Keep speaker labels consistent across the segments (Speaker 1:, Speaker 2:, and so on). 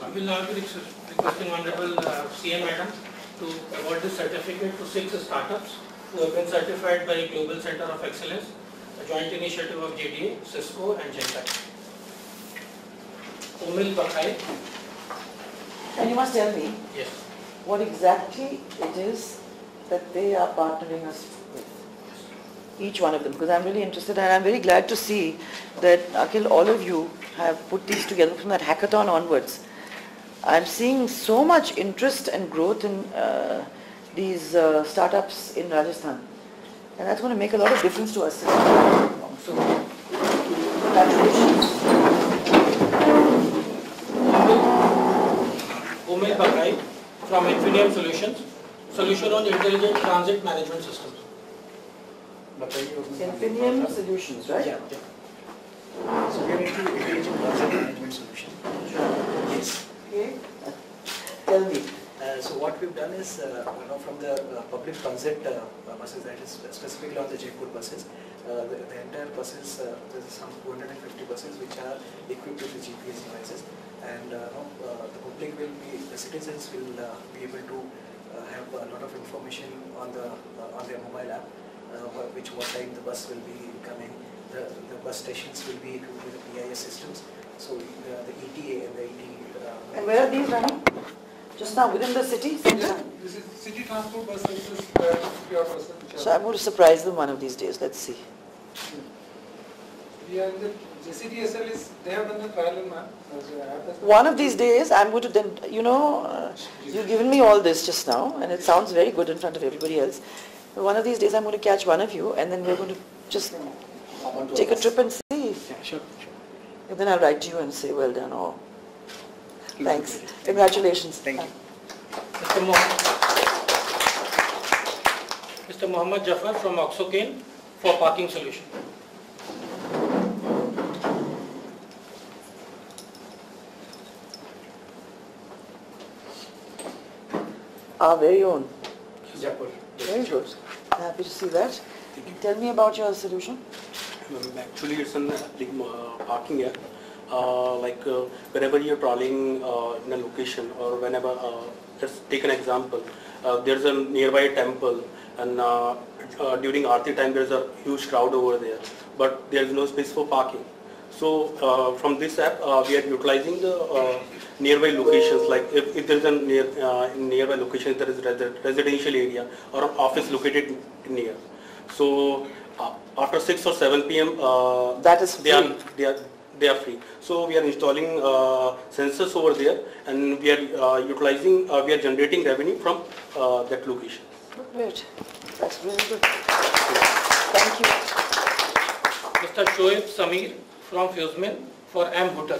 Speaker 1: I will now be requesting Honorable CM Madam to award this certificate to 6 startups who have been certified by Global Center of Excellence, a joint initiative of JDA, Cisco and Genpact. Umil Bakai.
Speaker 2: And you must tell me
Speaker 1: Yes.
Speaker 2: what exactly it is that they are partnering us with. Each one of them, because I'm really interested and I'm very glad to see that, Akhil, all of you have put these together from that hackathon onwards. I'm seeing so much interest and growth in these startups in Rajasthan, and that's going to make a lot of difference to us. So, congratulations.
Speaker 1: Umil Bakai from Infinium Solutions, solution on intelligent transit management systems.
Speaker 2: Infinium Solutions, right?
Speaker 3: Yeah. So we are into intelligent transit management solution. Yes.
Speaker 2: Okay. Tell me.
Speaker 3: So what we've done is, from the public transit buses, that is specifically on the Jaipur buses, the entire buses, there's some 250 buses which are equipped with the GPS devices, and the public will be, the citizens will be able to have a lot of information on their mobile app, what time the bus will be coming. The bus stations will be equipped with the PIS systems. So the ETA and the ET.
Speaker 2: And where are these running? Just now, within the city?
Speaker 4: Yeah, this is city transport bus services, pure buses.
Speaker 2: So I'm going to surprise them one of these days. Let's see.
Speaker 4: Yeah, the JCTSL is, they have done the trial and man.
Speaker 2: One of these days, I'm going to then, you've given me all this just now, and it sounds very good in front of everybody else. But one of these days, I'm going to catch one of you, and then we're going to just take a trip and see.
Speaker 3: Yeah, sure.
Speaker 2: And then I'll write to you and say, well done. Oh, thanks. Congratulations.
Speaker 3: Thank you.
Speaker 1: Mr. Mohammad Jafar from Oxocane for parking solution.
Speaker 2: Our very own.
Speaker 3: Jaipur.
Speaker 2: Very good. Happy to see that. Tell me about your solution.
Speaker 5: Actually, it's an parking app. Whenever you're traveling in a location, or whenever, let's take an example, there's a nearby temple, and during Aarti time there's a huge crowd over there, but there's no space for parking. So from this app, we are utilizing the nearby locations, like if there's a nearby location, there is a residential area or an office located near. So after 6 or 7 p.m.
Speaker 2: That is free.
Speaker 5: They are free. So we are installing sensors over there, and we are utilizing, we are generating revenue from that location.
Speaker 2: Great. That's really good. Thank you.
Speaker 1: Mr. Shoaib Samir from Fuseman for M. Hooter.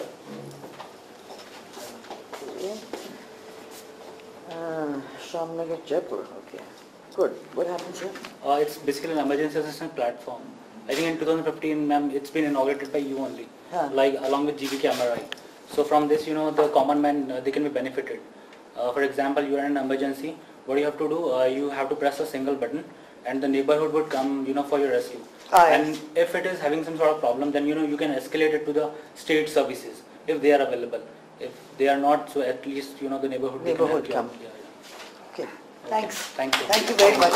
Speaker 2: Shamnagar, Jaipur. Okay. Good. What happens here?
Speaker 6: It's basically an emergency assistance platform. I think in 2015, ma'am, it's been inaugurated by you only, like along with GB camera. So from this, the common man, they can be benefited. For example, you are in an emergency. What you have to do, you have to press a single button, and the neighborhood would come, for your rescue. And if it is having some sort of problem, then you can escalate it to the state services if they are available. If they are not, so at least the neighborhood can help you.
Speaker 2: Come.
Speaker 6: Yeah.
Speaker 2: Okay. Thanks.
Speaker 6: Thank you.
Speaker 2: Thank you very much.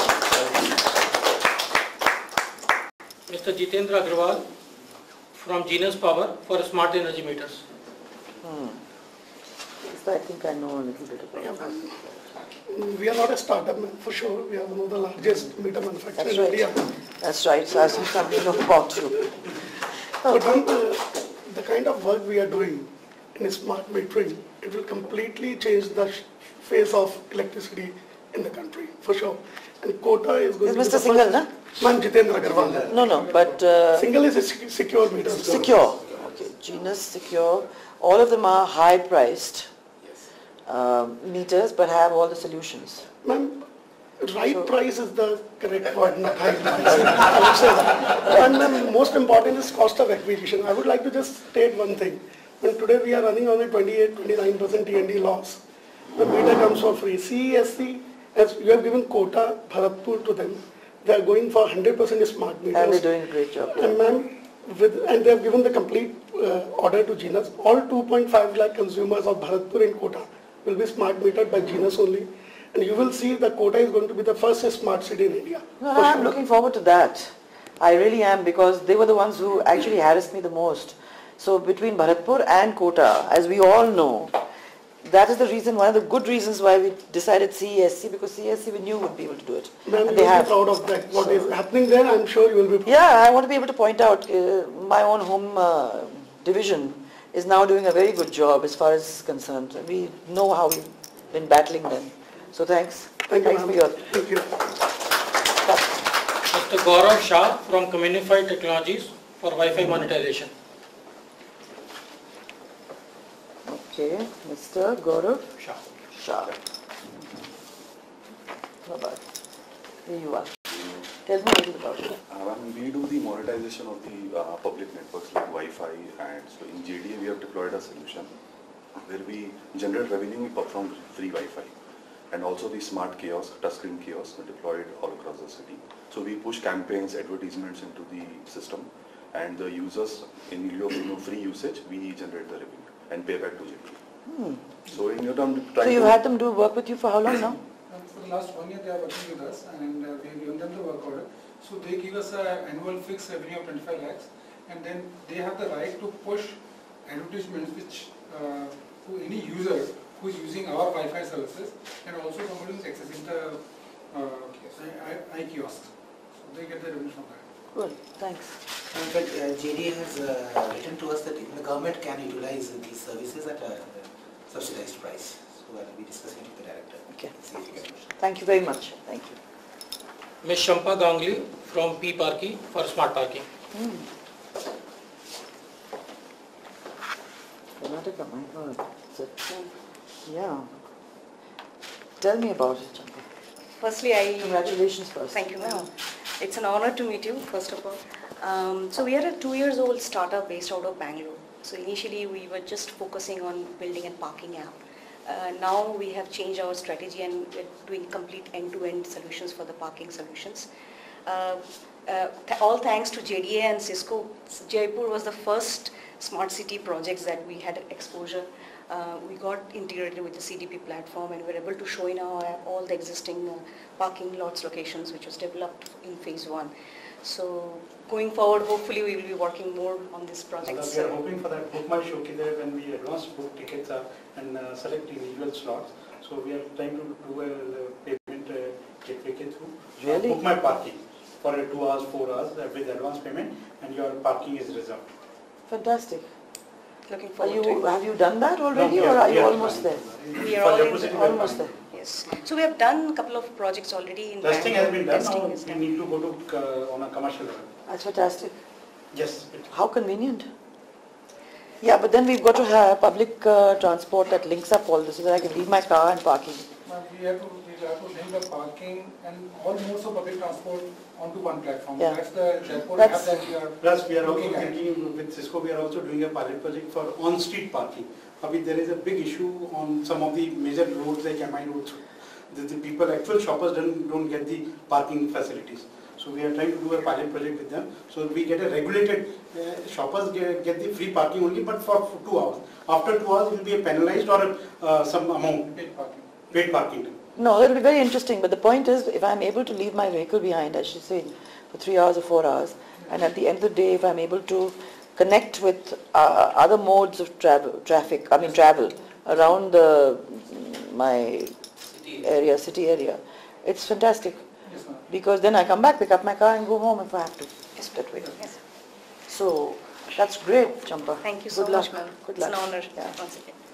Speaker 1: Mr. Jitendra Agrawal from Genius Power for smart energy meters.
Speaker 2: I think I know a little bit about it.
Speaker 7: We are not a startup, for sure. We are one of the largest meter manufacturers in India.
Speaker 2: That's right. So I think something know about you.
Speaker 7: But the kind of work we are doing in smart metering, it will completely change the face of electricity in the country, for sure. And Kota is going to be
Speaker 2: Mr. Singhal, na?
Speaker 7: Man, Jitendra Agarwal.
Speaker 2: No, but...
Speaker 7: Single is a secure meter.
Speaker 2: Secure. Okay, Genius, secure. All of them are high-priced meters, but have all the solutions.
Speaker 7: Ma'am, right price is the correct word, not high price. I would say that. And ma'am, most important is cost of acquisition. I would like to just state one thing. When today we are running on a 28-29% T&D loss, the meter comes for free. CESC, as you have given Kota, Bharatpur to them, they are going for 100% smart meters.
Speaker 2: And they're doing a great job.
Speaker 7: And ma'am, and they have given the complete order to Genus. All 2.5 lakh consumers of Bharatpur and Kota will be smart metered by Genus only. And you will see that Kota is going to be the first smart city in India.
Speaker 2: No, I'm looking forward to that. I really am, because they were the ones who actually harassed me the most. So between Bharatpur and Kota, as we all know, that is the reason, one of the good reasons why we decided CESC, because CESC we knew would be able to do it.
Speaker 7: Ma'am, you will be proud of that. What is happening there, I'm sure you will be proud.
Speaker 2: Yeah, I want to be able to point out my own home division is now doing a very good job as far as concerned. We know how we've been battling them. So thanks.
Speaker 7: Thank you,
Speaker 2: for your...
Speaker 7: Thank you.
Speaker 1: Mr. Gaurav Shah from Communified Technologies for Wi-Fi monetization.
Speaker 2: Okay, Mr. Gaurav
Speaker 1: Shah.
Speaker 2: Bye-bye. Here you are. Tell me a little about it.
Speaker 8: We do the monetization of the public networks like Wi-Fi, and so in JDA we have deployed a solution where we generate revenue from free Wi-Fi, and also the smart kiosks, touchscreen kiosks deployed all across the city. So we push campaigns, advertisements into the system, and the users, in lieu of free usage, we generate the revenue and pay back to JDA. So in your term,
Speaker 2: So you've had them do work with you for how long now?
Speaker 4: For the last 1 year they are working with us, and we have given them the work order. So they give us an annual fixed revenue of 25 lakhs, and then they have the right to push advertisements which to any user who is using our Wi-Fi services, and also somebody who is accessing the iKiosks. So they get the revenue from that.
Speaker 2: Good, thanks.
Speaker 9: In fact, JDA has written to us that the government can utilize these services at a subsidized price. So I'll be discussing it with the director.
Speaker 2: Okay.
Speaker 9: See if you get it.
Speaker 2: Thank you very much. Thank you.
Speaker 1: Ms. Shampa Gangli from P Parking for smart parking.
Speaker 2: Karnataka, my God. Yeah. Tell me about it, Champa.
Speaker 10: Firstly,
Speaker 2: Congratulations first.
Speaker 10: Thank you, ma'am. It's an honor to meet you, first of all. So we are a 2-year-old startup based out of Bangalore. So initially we were just focusing on building a parking app. Now we have changed our strategy and we're doing complete end-to-end solutions for the parking solutions. All thanks to JDA and Cisco, Jaipur was the first smart city projects that we had exposure. We got integrated with the CDP platform and we were able to show in our app all the existing parking lots locations which was developed in phase 1. So going forward, hopefully we will be working more on this project.
Speaker 11: We are hoping for that book my showcase there when we advance book tickets and select individual slots. So we are trying to do a payment gateway through.
Speaker 2: Really?
Speaker 11: Book my parking for 2 hours, 4 hours with advance payment, and your parking is reserved.
Speaker 2: Fantastic.
Speaker 10: Looking forward to it.
Speaker 2: Have you done that already,
Speaker 11: No,
Speaker 2: or are you almost there?
Speaker 10: We are
Speaker 2: Almost there.
Speaker 10: Yes. So we have done a couple of projects already in
Speaker 11: Testing has been done.
Speaker 10: Testing
Speaker 11: Now
Speaker 10: is
Speaker 11: we
Speaker 10: done.
Speaker 11: need to go to on a commercial level.
Speaker 2: That's fantastic.
Speaker 11: Yes.
Speaker 2: How convenient. Yeah, but then we've got to have public transport that links up all this so that I can leave my car and parking.
Speaker 4: We have to link the parking and all modes of public transport onto one platform.
Speaker 2: Yeah.
Speaker 4: That's the Jaipur app that we are
Speaker 11: Plus, we are also
Speaker 4: looking at.
Speaker 11: thinking with Cisco, we are also doing a pilot project for on-street parking. There is a big issue on some of the major roads like MI roads. The people, actual shoppers don't get the parking facilities. So we are trying to do a pilot project with them. So we get a regulated, shoppers get the free parking only, but for 2 hours. After 2 hours, it will be a penalized or some amount. Paid parking.
Speaker 2: No, that will be very interesting. But the point is, if I'm able to leave my vehicle behind, as she said, for 3 hours or 4 hours, and at the end of the day, if I'm able to connect with other modes of travel around my city area, it's fantastic.
Speaker 4: Yes, ma'am.
Speaker 2: Because then I come back, pick up my car and go home if I have to. Just that way.
Speaker 10: Yes.
Speaker 2: So that's great, Champa.
Speaker 10: Thank you
Speaker 2: Good
Speaker 10: so
Speaker 2: luck.
Speaker 10: much, ma'am.
Speaker 2: Good
Speaker 10: It's
Speaker 2: luck.
Speaker 10: an honor
Speaker 2: Yeah.
Speaker 10: once again.